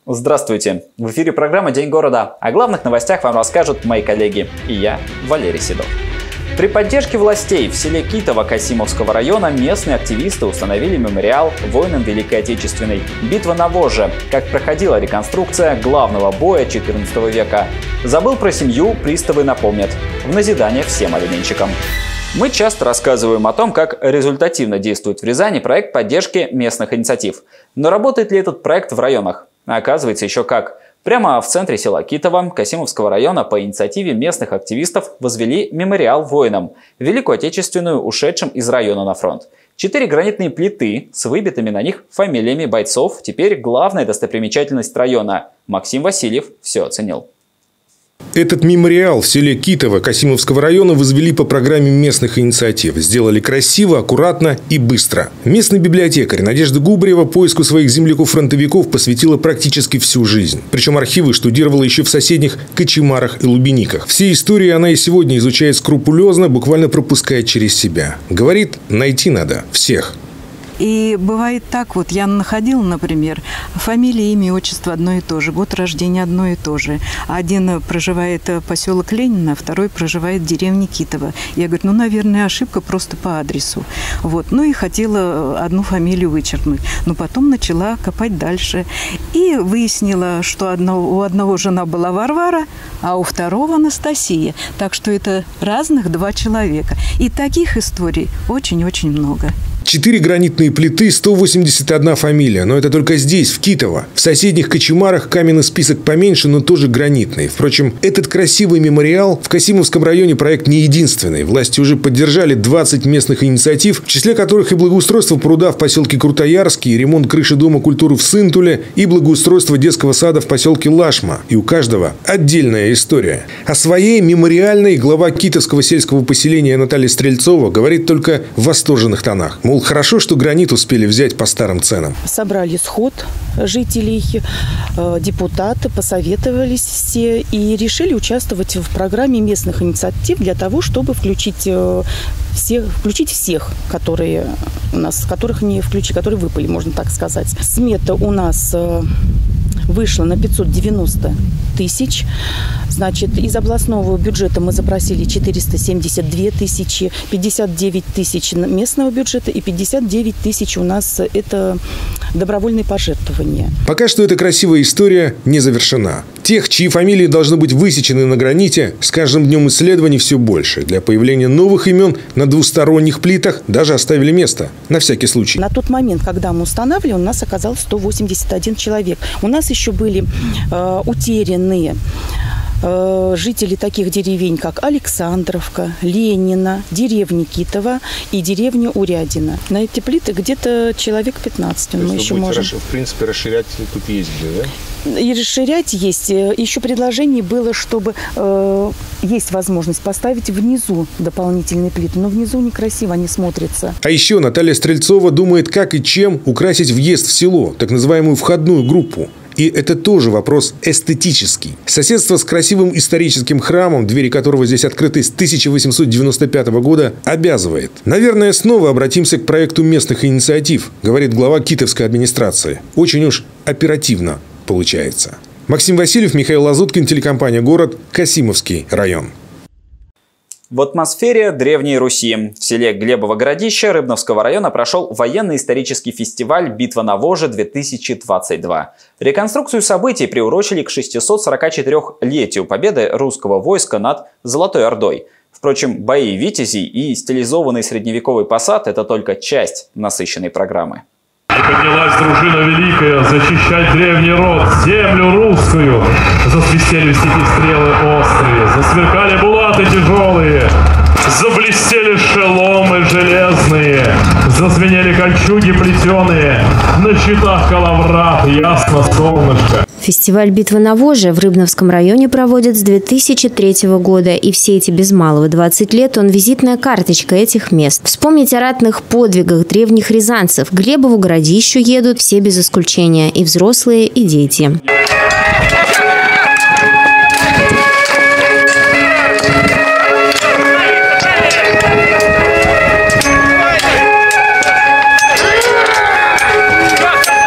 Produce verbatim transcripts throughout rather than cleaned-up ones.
Здравствуйте! В эфире программа «День города». О главных новостях вам расскажут мои коллеги и я, Валерий Седов. При поддержке властей в селе Китово Касимовского района местные активисты установили мемориал воинам Великой Отечественной. Битва на Воже. Как проходила реконструкция главного боя четырнадцатого века. Забыл про семью, приставы напомнят. В назидание всем алименщикам. Мы часто рассказываем о том, как результативно действует в Рязани проект поддержки местных инициатив. Но работает ли этот проект в районах? Оказывается, еще как. Прямо в центре села Китово Касимовского района по инициативе местных активистов возвели мемориал воинам, Великую Отечественную, ушедшим из района на фронт. Четыре гранитные плиты с выбитыми на них фамилиями бойцов теперь главная достопримечательность района. Максим Васильев все оценил. Этот мемориал в селе Китово Касимовского района возвели по программе местных инициатив. Сделали красиво, аккуратно и быстро. Местный библиотекарь Надежда Губарева поиску своих земляков-фронтовиков посвятила практически всю жизнь. Причем архивы штудировала еще в соседних Кочемарах и Лубениках. Все истории она и сегодня изучает скрупулезно, буквально пропуская через себя. Говорит, найти надо всех. И бывает так, вот я находила, например, фамилия, имя, отчество одно и то же, год рождения одно и то же. Один проживает в поселок Ленина, второй проживает в деревне Китово. Я говорю, ну, наверное, ошибка просто по адресу. Вот. Ну и хотела одну фамилию вычеркнуть. Но потом начала копать дальше. И выяснила, что одно, у одного жена была Варвара, а у второго Анастасия. Так что это разных два человека. И таких историй очень-очень много. Четыре гранитные плиты, сто восемьдесят одна фамилия. Но это только здесь, в Китово. В соседних Кочемарах каменный список поменьше, но тоже гранитный. Впрочем, этот красивый мемориал в Касимовском районе проект не единственный. Власти уже поддержали двадцать местных инициатив, в числе которых и благоустройство пруда в поселке Крутоярский, и ремонт крыши Дома культуры в Сынтуле, и благоустройство детского сада в поселке Лашма. И у каждого отдельная история. О своей мемориальной глава Китовского сельского поселения Наталья Стрельцова говорит только в восторженных тонах. Мол, хорошо, что гранит успели взять по старым ценам. Собрали сход жителей, депутаты, посоветовались все и решили участвовать в программе местных инициатив для того, чтобы включить всех, включить всех, которые у нас, которых не включили, которые выпали, можно так сказать. Смета у нас вышла на пятьсот девяносто тысяч. Значит, из областного бюджета мы запросили четыреста семьдесят две тысячи, пятьдесят девять тысяч местного бюджета и пятьдесят девять тысяч у нас это добровольные пожертвования. Пока что эта красивая история не завершена. Тех, чьи фамилии должны быть высечены на граните, с каждым днем исследований все больше. Для появления новых имен на двусторонних плитах даже оставили место. На всякий случай. На тот момент, когда мы устанавливали, у нас оказалось сто восемьдесят один человек. У нас еще были э, утерянные э, жители таких деревень, как Александровка, Ленина, деревня Китово и деревня Урядина. На эти плиты где-то человек пятнадцать. Мы еще можем... В принципе, расширять тут есть где, да? И расширять есть. Еще предложение было, чтобы э, есть возможность поставить внизу дополнительные плиты. Но внизу некрасиво они смотрятся. А еще Наталья Стрельцова думает, как и чем украсить въезд в село, так называемую входную группу. И это тоже вопрос эстетический. Соседство с красивым историческим храмом, двери которого здесь открыты с тысяча восемьсот девяносто пятого года, обязывает. Наверное, снова обратимся к проекту местных инициатив, говорит глава Китовской администрации. Очень уж оперативно получается. Максим Васильев, Михаил Лазуткин, телекомпания «Город», Касимовский район. В атмосфере Древней Руси в селе Глебово-Городище Рыбновского района прошел военно-исторический фестиваль «Битва на Воже-две тысячи двадцать два». Реконструкцию событий приурочили к шестисот сорока четырёхлетию победы русского войска над Золотой Ордой. Впрочем, бои витязей и стилизованный средневековый посад – это только часть насыщенной программы. И поднялась дружина великая защищать древний род, землю русскую. Засвистели в степи стрелы острые, засверкали булаты тяжелые, заблестели шеломы железные, зазвенели кольчуги плетеные, на щитах калаврат, ясно солнышко. Фестиваль «Битва на Воже» в Рыбновском районе проводят с две тысячи третьего года, и все эти без малого двадцать лет он визитная карточка этих мест. Вспомнить о ратных подвигах древних рязанцев. К Глебову Городищу едут все без исключения, и взрослые, и дети.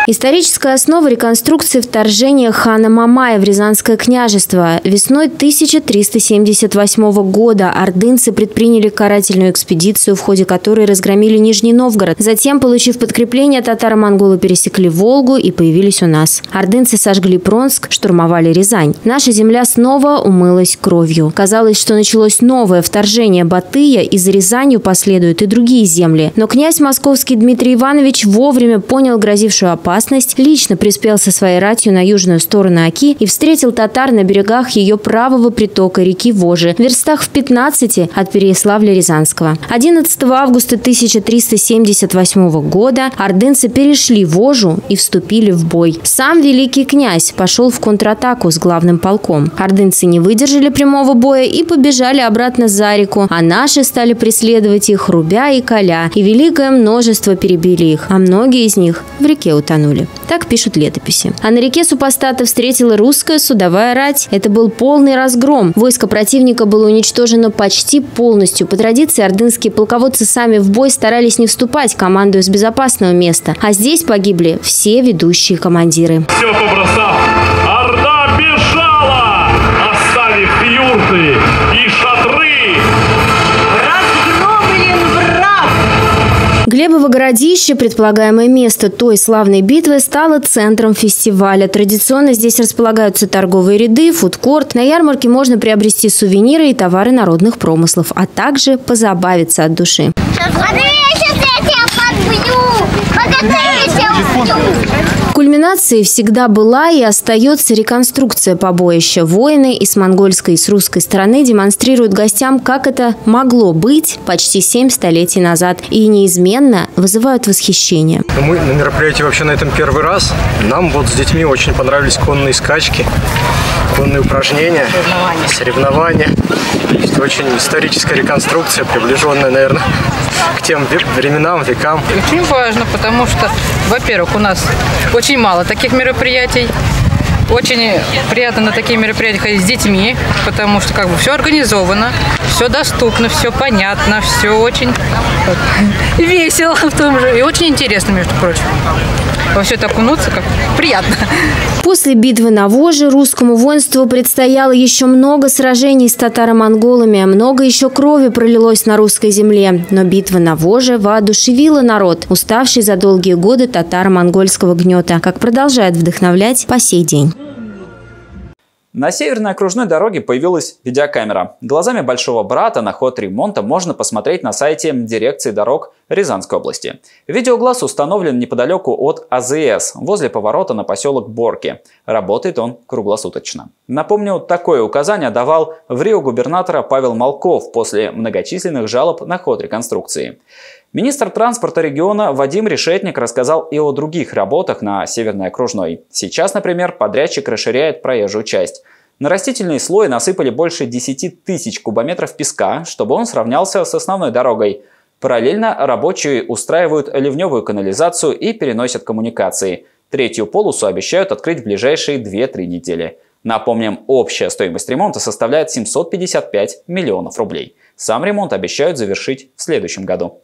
Историческая основа реконструкции вторжения хана Мамая в Рязанское княжество. Весной тысяча триста семьдесят восьмого года ордынцы предприняли карательную экспедицию, в ходе которой разгромили Нижний Новгород. Затем, получив подкрепление, татаро-монголы пересекли Волгу и появились у нас. Ордынцы сожгли Пронск, штурмовали Рязань. Наша земля снова умылась кровью. Казалось, что началось новое вторжение Батыя, и за Рязанью последуют и другие земли. Но князь московский Дмитрий Иванович вовремя понял грозившую опасность, лично приспел со своей ратью на южную сторону Оки и встретил татар на берегах ее правого притока реки Вожи, в верстах в пятнадцати от Переяславля-Рязанского. одиннадцатого августа тысяча триста семьдесят восьмого года ордынцы перешли Вожу и вступили в бой. Сам великий князь пошел в контратаку с главным полком. Ордынцы не выдержали прямого боя и побежали обратно за реку, а наши стали преследовать их, рубя и коля, и великое множество перебили их, а многие из них в реке утонули. Так пишут летописи. А на реке супостата встретила русская судовая рать. Это был полный разгром. Войско противника было уничтожено почти полностью. По традиции ордынские полководцы сами в бой старались не вступать, командуя с безопасного места. А здесь погибли все ведущие командиры. Все побросав, орда бежала, оставив юрты и шатры. Глебово городище, предполагаемое место той славной битвы, стало центром фестиваля. Традиционно здесь располагаются торговые ряды, фудкорт. На ярмарке можно приобрести сувениры и товары народных промыслов, а также позабавиться от души. Кульминацией всегда была и остается реконструкция побоища. Воины и с монгольской, и с русской стороны демонстрируют гостям, как это могло быть почти семь столетий назад, и неизменно вызывают восхищение. Мы на мероприятии вообще на этом первый раз. Нам вот с детьми очень понравились конные скачки, конные упражнения, соревнования. Есть очень историческая реконструкция, приближенная, наверное, к тем временам, векам. Очень важно, потому что, во-первых, у нас очень мало таких мероприятий. Очень приятно на такие мероприятия ходить с детьми, потому что как бы все организовано, все доступно, все понятно, все очень весело в том же и очень интересно, между прочим. Во все это окунуться, как приятно. После битвы на Воже русскому воинству предстояло еще много сражений с татаро-монголами, много еще крови пролилось на русской земле. Но битва на Воже воодушевила народ, уставший за долгие годы татаро-монгольского гнета, как продолжает вдохновлять по сей день. На Северной окружной дороге появилась видеокамера. Глазами большого брата на ход ремонта можно посмотреть на сайте дирекции дорог Рязанской области. Видеоглаз установлен неподалеку от А Зэ Эс, возле поворота на поселок Борки. Работает он круглосуточно. Напомню, такое указание давал в Рио губернатора Павел Малков после многочисленных жалоб на ход реконструкции. Министр транспорта региона Вадим Решетник рассказал и о других работах на Северной окружной. Сейчас, например, подрядчик расширяет проезжую часть. На растительный слой насыпали больше десяти тысяч кубометров песка, чтобы он сравнялся с основной дорогой. Параллельно рабочие устраивают ливневую канализацию и переносят коммуникации. Третью полосу обещают открыть в ближайшие две-три недели. Напомним, общая стоимость ремонта составляет семьсот пятьдесят пять миллионов рублей. Сам ремонт обещают завершить в следующем году.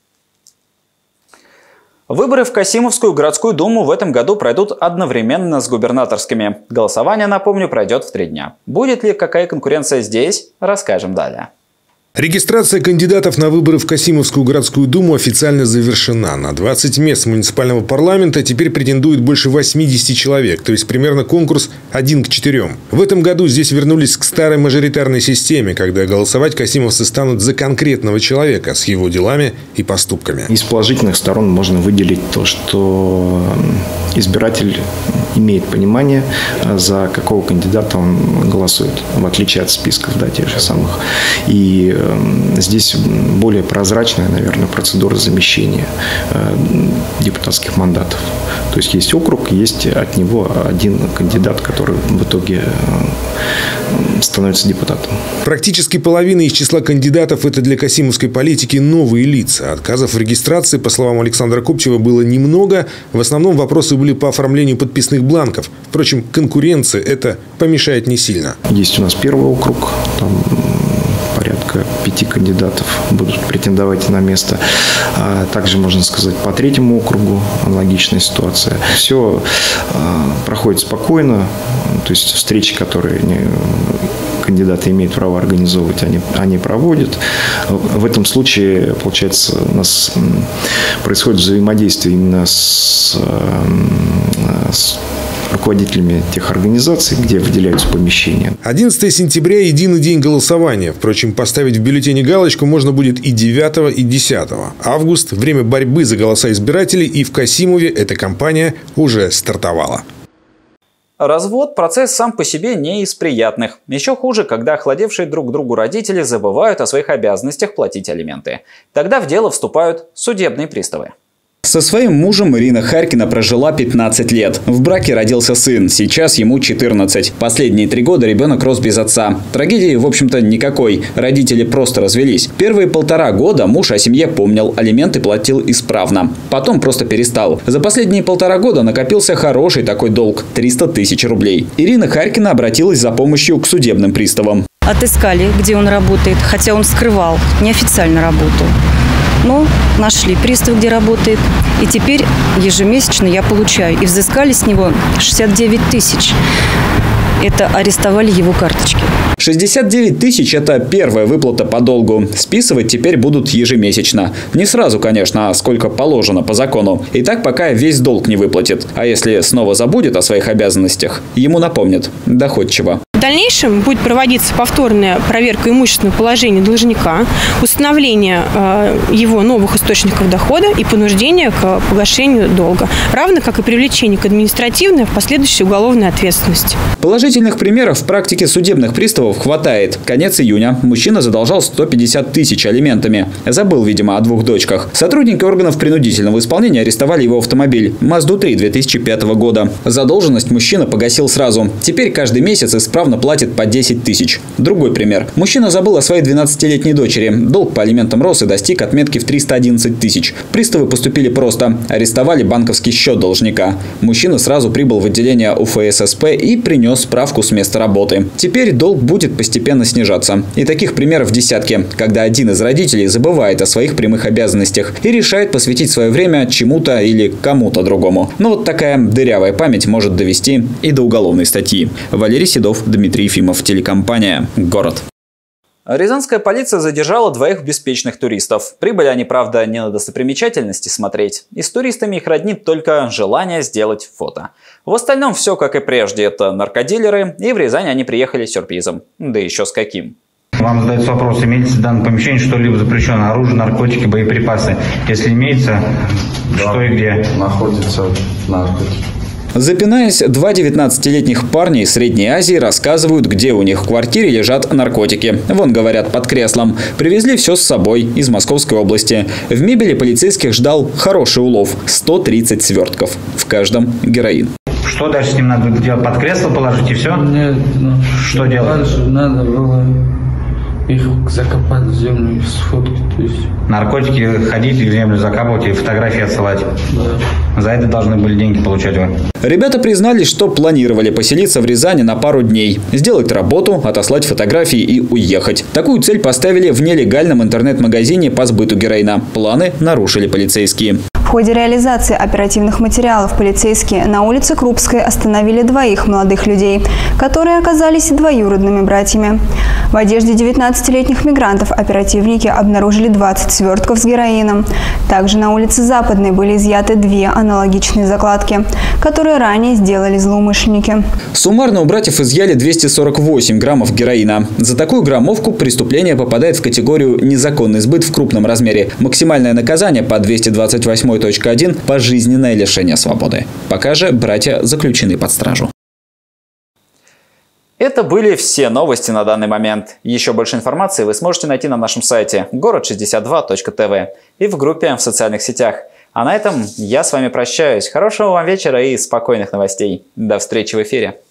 Выборы в Касимовскую городскую думу в этом году пройдут одновременно с губернаторскими. Голосование, напомню, пройдет в три дня. Будет ли какая конкуренция здесь, расскажем далее. Регистрация кандидатов на выборы в Касимовскую городскую думу официально завершена. На двадцать мест муниципального парламента теперь претендует больше восьмидесяти человек, то есть примерно конкурс один к четырем. В этом году здесь вернулись к старой мажоритарной системе, когда голосовать касимовцы станут за конкретного человека с его делами и поступками. Из положительных сторон можно выделить то, что избиратель имеет понимание, за какого кандидата он голосует, в отличие от списков, да, тех же самых. И здесь более прозрачная, наверное, процедура замещения депутатских мандатов. То есть есть округ, есть от него один кандидат, который в итоге становится депутатом. Практически половина из числа кандидатов – это для касимовской политики новые лица. Отказов в регистрации, по словам Александра Купчева, было немного. В основном вопросы были по оформлению подписных бланков. Впрочем, конкуренции это помешает не сильно. Есть у нас первый округ, там порядка порядка пяти кандидатов будут претендовать на место. Также можно сказать по третьему округу аналогичная ситуация. Все проходит спокойно, то есть встречи, которые кандидаты имеют право организовывать, они, они проводят. В этом случае, получается, у нас происходит взаимодействие именно с, с руководителями тех организаций, где выделяются помещения. одиннадцатого сентября – единый день голосования. Впрочем, поставить в бюллетене галочку можно будет и девятого, и десятого. Август – время борьбы за голоса избирателей, и в Касимове эта кампания уже стартовала. Развод – процесс сам по себе не из приятных. Еще хуже, когда охладевшие друг к другу родители забывают о своих обязанностях платить алименты. Тогда в дело вступают судебные приставы. Со своим мужем Ирина Харькина прожила пятнадцать лет. В браке родился сын, сейчас ему четырнадцать. Последние три года ребенок рос без отца. Трагедии, в общем-то, никакой. Родители просто развелись. Первые полтора года муж о семье помнил, алименты платил исправно. Потом просто перестал. За последние полтора года накопился хороший такой долг – триста тысяч рублей. Ирина Харькина обратилась за помощью к судебным приставам. Отыскали, где он работает, хотя он скрывал, неофициально работал. Но нашли пристав, где работает. И теперь ежемесячно я получаю. И взыскали с него шестьдесят девять тысяч. Это арестовали его карточки. шестьдесят девять тысяч – это первая выплата по долгу. Списывать теперь будут ежемесячно. Не сразу, конечно, а сколько положено по закону. И так пока весь долг не выплатит. А если снова забудет о своих обязанностях, ему напомнят доходчиво. В дальнейшем будет проводиться повторная проверка имущественного положения должника, установление э, его новых источников дохода и понуждение к погашению долга, равно как и привлечение к административной, а в последующей уголовной ответственности. Положительных примеров в практике судебных приставов хватает. Конец июня. Мужчина задолжал сто пятьдесят тысяч алиментами. Забыл, видимо, о двух дочках. Сотрудники органов принудительного исполнения арестовали его автомобиль Мазду три две тысячи пятого года. Задолженность мужчина погасил сразу. Теперь каждый месяц исправно платит по десять тысяч. Другой пример. Мужчина забыл о своей двенадцатилетней дочери. Долг по алиментам рос и достиг отметки в триста одиннадцать тысяч. Приставы поступили просто. Арестовали банковский счет должника. Мужчина сразу прибыл в отделение У Ф С С П и принес справку с места работы. Теперь долг будет постепенно снижаться. И таких примеров десятки, когда один из родителей забывает о своих прямых обязанностях и решает посвятить свое время чему-то или кому-то другому. Но вот такая дырявая память может довести и до уголовной статьи. Валерий Седов, Дмитрий Ефимов, телекомпания «Город». Рязанская полиция задержала двоих беспечных туристов. Прибыли они, правда, не на достопримечательности смотреть. И с туристами их роднит только желание сделать фото. В остальном все как и прежде. Это наркодилеры, и в Рязань они приехали с сюрпризом. Да еще с каким. Вам задается вопрос, имеется в данном помещении что-либо запрещенное, оружие, наркотики, боеприпасы. Если имеется, да, что и где? Находится наркотики. Запинаясь, два девятнадцатилетних парня из Средней Азии рассказывают, где у них в квартире лежат наркотики. Вон, говорят, под креслом. Привезли все с собой из Московской области. В мебели полицейских ждал хороший улов – сто тридцать свертков. В каждом героин. Что дальше с ним надо делать? Под кресло положить и все? Нет. Ну, что делать? Дальше надо было их закопать в землю, сфоткать. То есть. Наркотики ходить в землю закапывать и фотографии отсылать. Да. За это должны были деньги получать вы. Ребята признались, что планировали поселиться в Рязани на пару дней. Сделать работу, отослать фотографии и уехать. Такую цель поставили в нелегальном интернет-магазине по сбыту героина. Планы нарушили полицейские. В ходе реализации оперативных материалов полицейские на улице Крупской остановили двоих молодых людей, которые оказались двоюродными братьями. В одежде девятнадцатилетних мигрантов оперативники обнаружили двадцать свертков с героином. Также на улице Западной были изъяты две аналогичные закладки, которые ранее сделали злоумышленники. Суммарно у братьев изъяли двести сорок восемь граммов героина. За такую граммовку преступление попадает в категорию «незаконный сбыт в крупном размере». Максимальное наказание по двести двадцать восемь точка один – пожизненное лишение свободы. Пока же братья заключены под стражу. Это были все новости на данный момент. Еще больше информации вы сможете найти на нашем сайте город шестьдесят два точка тэ вэ и в группе в социальных сетях. А на этом я с вами прощаюсь. Хорошего вам вечера и спокойных новостей. До встречи в эфире.